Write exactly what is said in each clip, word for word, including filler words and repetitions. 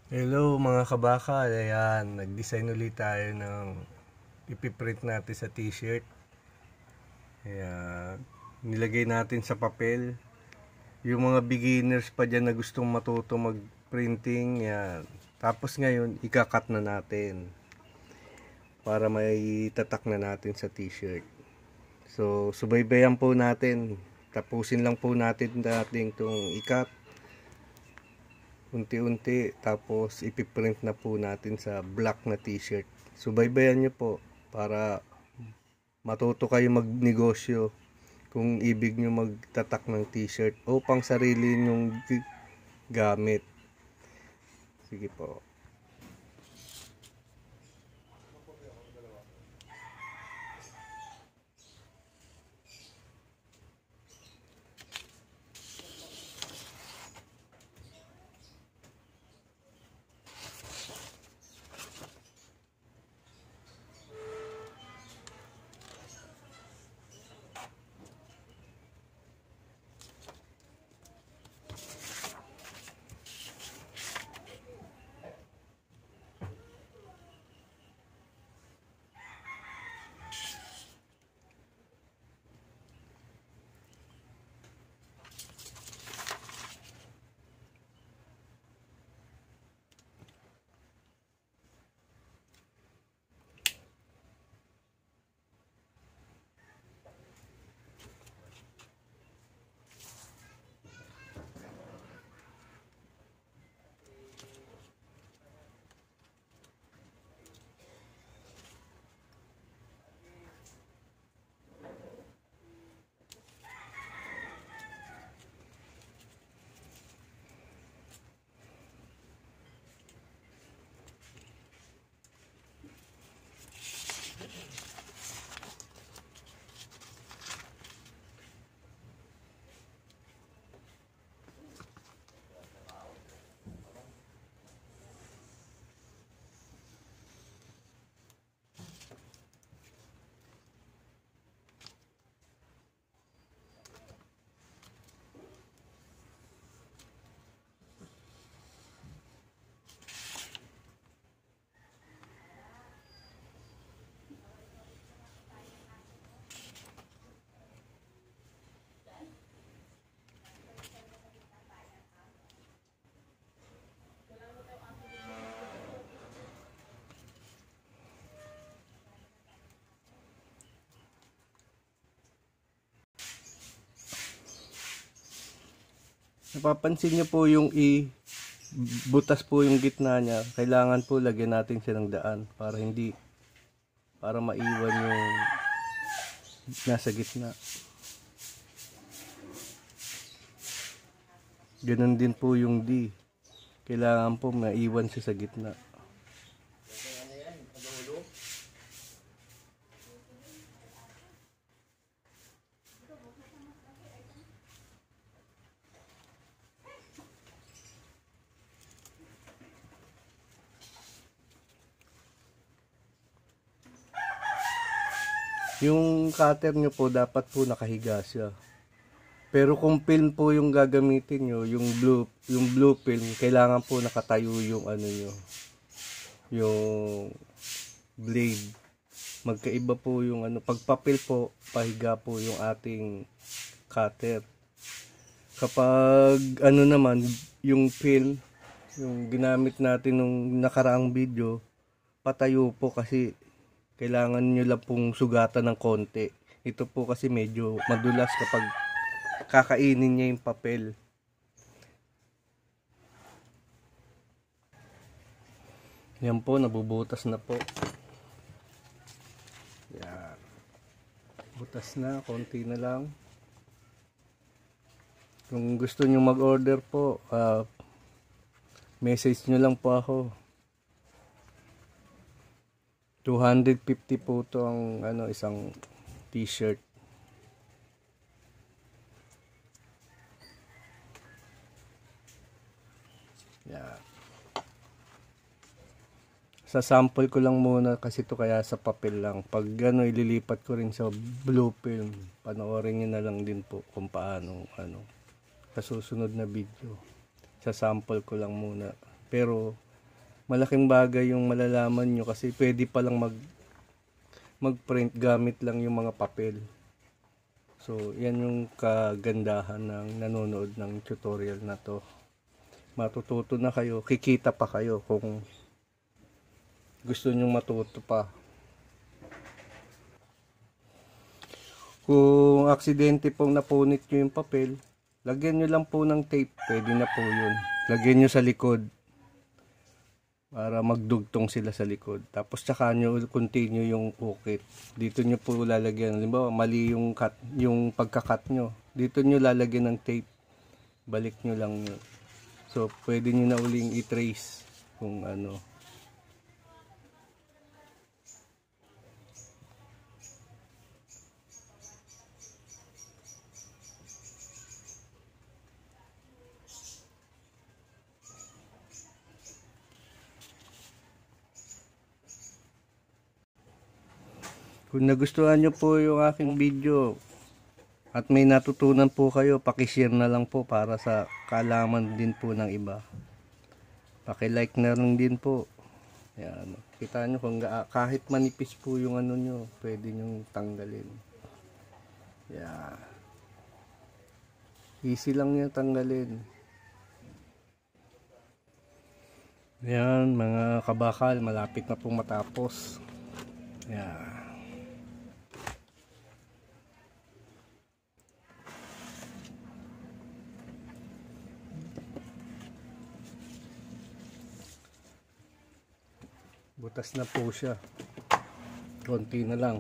Hello mga kabaka, ayan, nag-design ulit tayo ng ipiprint natin sa t-shirt. Ayan, nilagay natin sa papel. Yung mga beginners pa dyan na gustong matuto mag-printing, ayan. Tapos ngayon, ikakat na natin para may tatak na natin sa t-shirt. So, subaybayan po natin. Tapusin lang po natin natin itong ikat unti-unti, tapos ipiprint na po natin sa black na t-shirt. Subaybayan nyo po para matuto kayo magnegosyo kung ibig nyo magtatak ng t-shirt o pang sarili nyong gamit. Sige po. Napapansin nyo po yung i butas po yung gitna niya. Kailangan po lagyan natin siya ng daan para hindi para maiwan yung nasa gitna. Ganun din po yung D. Kailangan po maiwan siya sa gitna. Yung cutter nyo po dapat po nakahiga siya. Pero kung film po yung gagamitin nyo, yung blue, yung blue film, kailangan po nakatayo yung ano nyo, yung blade. Magkaiba po yung ano, pag papel po, pahiga po yung ating cutter. Kapag ano naman, yung film, yung ginamit natin nung nakaraang video, patayo po kasi kailangan nyo lang pong sugatan ng konti. Ito po kasi medyo madulas kapag kakainin niya yung papel. Yan po, nabubutas na po. Yan. Butas na, konti na lang. Kung gusto nyo mag-order po, uh, message nyo lang po ako. two hundred fifty po to ang ano, isang t-shirt. Yeah. Sa sample ko lang muna kasi to, kaya sa papel lang. Pag ano, ililipat ko rin sa blue film. Panoorin niyo na lang din po kung paano ano sa susunod na video. Sa sample ko lang muna. Pero malaking bagay yung malalaman nyo kasi pwede palang mag mag-print gamit lang yung mga papel. So, yan yung kagandahan ng nanonood ng tutorial na to. Matututo na kayo, kikita pa kayo kung gusto nyong matuto pa. Kung aksidente pong napunit nyo yung papel, lagyan nyo lang po ng tape, pwede na po yun. Lagyan nyo sa likod para magdugtong sila sa likod. Tapos tsaka nyo continue yung ukit. Dito nyo po lalagyan. Halimbawa, mali yung cut, yung pagka-cut nyo. Dito nyo lalagyan ng tape. Balik nyo lang yun. So, pwede nyo na uling i-trace kung ano. Kung nagustuhan nyo po yung aking video at may natutunan po kayo, pakishare na lang po para sa kaalaman din po ng iba. Paki-like na lang din po. Yan. Kita nyo kung kahit manipis po yung ano nyo, pwede nyo tanggalin. Yan. Easy lang yan tanggalin. Yan mga kabakal, malapit na pong matapos. Yan. Butas na po siya. Konti na lang.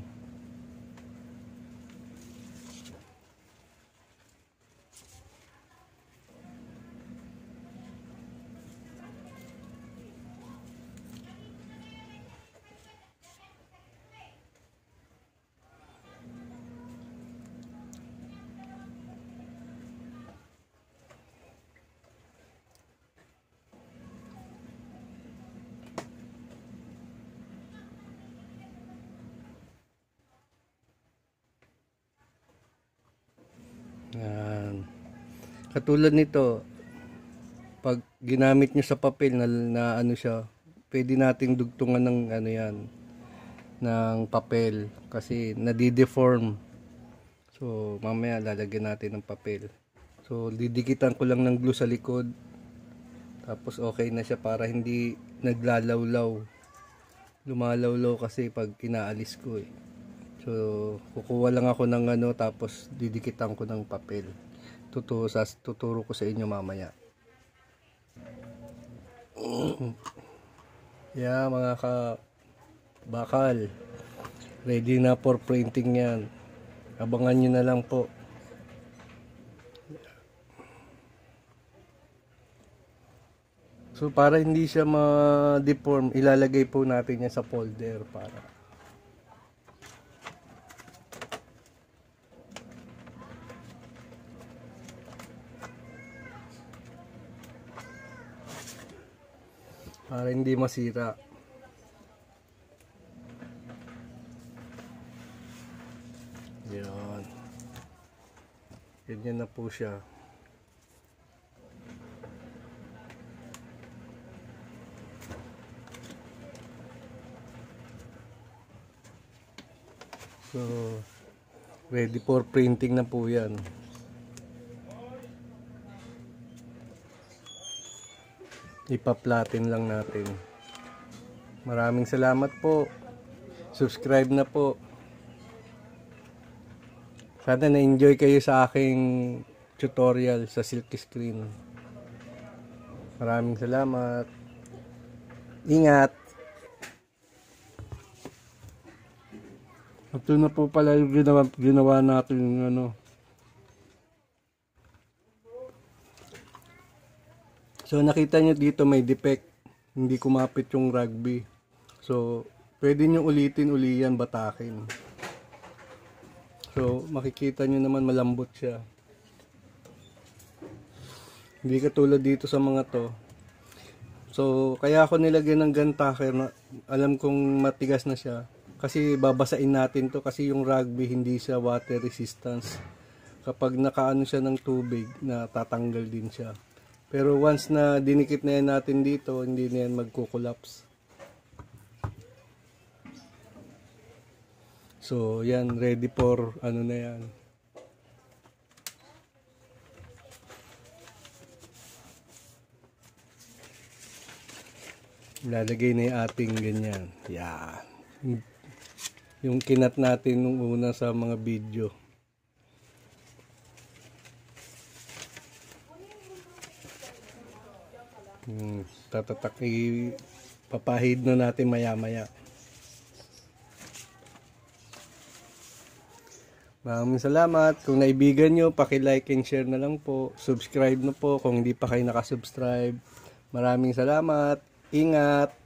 Yan. Katulad nito, pag ginamit nyo sa papel na, na ano siya, pwede nating dugtungan ng ano yan, ng papel kasi nadi-deform. So mamaya lalagyan natin ng papel. So didikitan ko lang ng glue sa likod. Tapos okay na siya para hindi naglalawlaw. Lumalawlaw kasi pag inaalis ko eh. So, kukuha lang ako ng ano, tapos didikitan ko ng papel. Tuturo, sas, tuturo ko sa inyo mamaya. Yeah, mga kabakal. Ready na for printing yan. Abangan nyo na lang po. So, para hindi siya ma-deform, ilalagay po natin yan sa folder para para hindi masira. Yan. Ganyan na po siya. So, ready for printing na po yan. Ipa-platin lang natin. Maraming salamat po. Subscribe na po. Sana na-enjoy kayo sa aking tutorial sa silk screen. Maraming salamat. Ingat. Ito na po pala yung ginawa, ginawa natin yung ano. So nakita nyo dito may defect, hindi kumapit yung rugby. So pwede nyo ulitin uli yan, batakin. So makikita nyo naman malambot siya. Hindi katulad dito sa mga to. So kaya ako nilagyan ng gun tacker na alam kong matigas na siya. Kasi babasain natin to kasi yung rugby hindi siya water resistance. Kapag nakaano siya ng tubig, na tatanggal din siya. Pero once na dinikit na yan natin dito, hindi na yan magkukolapse. So, yan, ready for ano na yan. Lalagay na yung ating ganyan. Yan. Yung kinat natin nung una sa mga video. Hmm, tatatak, papahid na natin maya maya. Maraming salamat. Kung naibigan nyo, paki-like and share na lang po. Subscribe na po kung hindi pa kayo nakasubscribe. Maraming salamat. Ingat.